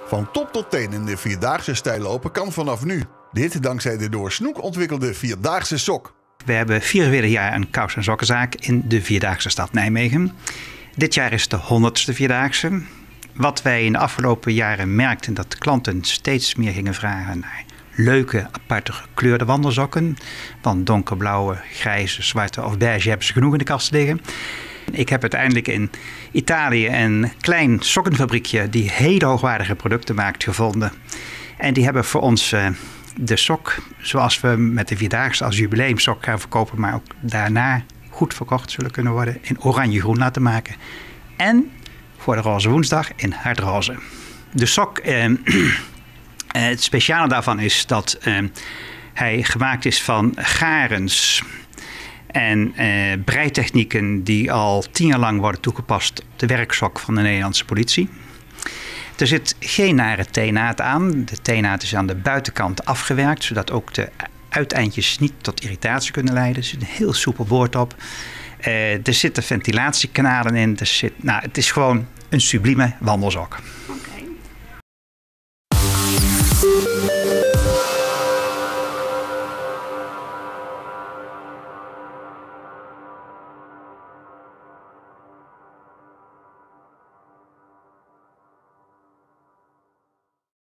Van top tot teen in de vierdaagse stijl lopen kan vanaf nu. Dit dankzij de door Snoek ontwikkelde vierdaagse sok. We hebben 44 jaar een kous- en sokkenzaak in de vierdaagse stad Nijmegen. Dit jaar is de 100ste vierdaagse. Wat wij in de afgelopen jaren merkten, dat klanten steeds meer gingen vragen naar leuke, aparte gekleurde wandelsokken. Want donkerblauwe, grijze, zwarte of beige hebben ze genoeg in de kast liggen. Ik heb uiteindelijk in Italië een klein sokkenfabriekje die hele hoogwaardige producten maakt gevonden. En die hebben voor ons de sok, zoals we met de Vierdaagse als jubileumsok gaan verkopen, maar ook daarna goed verkocht zullen kunnen worden, in oranje-groen laten maken. En voor de Roze Woensdag in hardroze. De sok, het speciale daarvan is dat hij gemaakt is van garens en breitechnieken die al 10 jaar lang worden toegepast op de werksok van de Nederlandse politie. Er zit geen nare T-naad aan. De T-naad is aan de buitenkant afgewerkt, zodat ook de uiteindjes niet tot irritatie kunnen leiden. Er zit een heel soepel boord op. Er zitten ventilatiekanalen in. Het is gewoon een sublieme wandelsok.